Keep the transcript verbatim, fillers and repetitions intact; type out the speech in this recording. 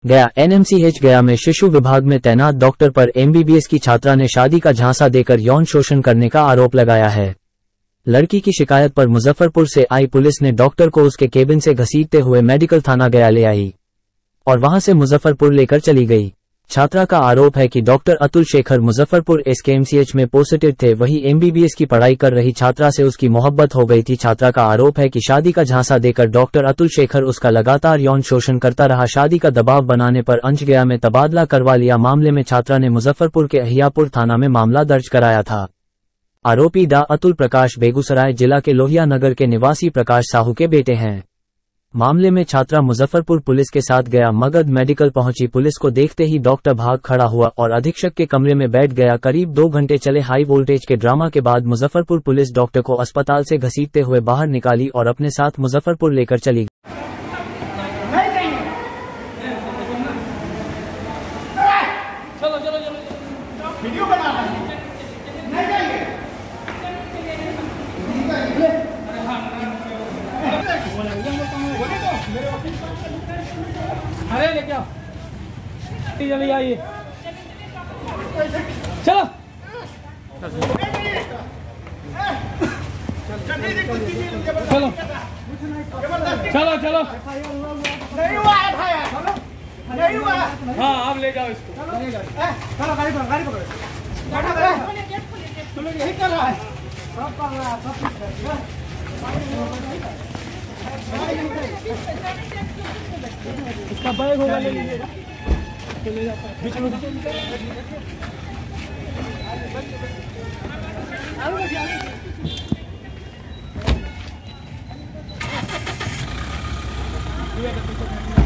गया एनएमसीएच गया में शिशु विभाग में तैनात डॉक्टर पर एमबीबीएस की छात्रा ने शादी का झांसा देकर यौन शोषण करने का आरोप लगाया है। लड़की की शिकायत पर मुजफ्फरपुर से आई पुलिस ने डॉक्टर को उसके केबिन से घसीटते हुए मेडिकल थाना गया ले आई और वहां से मुजफ्फरपुर लेकर चली गई। छात्रा का आरोप है कि डॉक्टर अतुल शेखर मुजफ्फरपुर एसकेएमसीएच में पॉजिटिव थे, वही एमबीबीएस की पढ़ाई कर रही छात्रा से उसकी मोहब्बत हो गई थी। छात्रा का आरोप है कि शादी का झांसा देकर डॉक्टर अतुल शेखर उसका लगातार यौन शोषण करता रहा। शादी का दबाव बनाने पर अंश गया में तबादला करवा लिया। मामले में छात्रा ने मुजफ्फरपुर के अहियापुर थाना में मामला दर्ज कराया था। आरोपी डा अतुल प्रकाश बेगूसराय जिला के लोहिया नगर के निवासी प्रकाश साहू के बेटे हैं। मामले में छात्रा मुजफ्फरपुर पुलिस के साथ गया मगध मेडिकल पहुंची। पुलिस को देखते ही डॉक्टर भाग खड़ा हुआ और अधीक्षक के कमरे में बैठ गया। करीब दो घंटे चले हाई वोल्टेज के ड्रामा के बाद मुजफ्फरपुर पुलिस डॉक्टर को अस्पताल से घसीटते हुए बाहर निकाली और अपने साथ मुजफ्फरपुर लेकर चली गई। अरे लेके आओ, जल्दी आइए, चलो चलो चलो चलो। नहीं हुआ है भाई, नहीं हुआ। हाँ आप ले जाओ इसको। चलो गाड़ी पकड़ो, गाड़ी पकड़ो, तुम लोग यही कर रहा है, सब कर रहा है, सब कुछ है। इसका बैग होगा, ले लीजिएगा, ले जाता है बीच में। आओ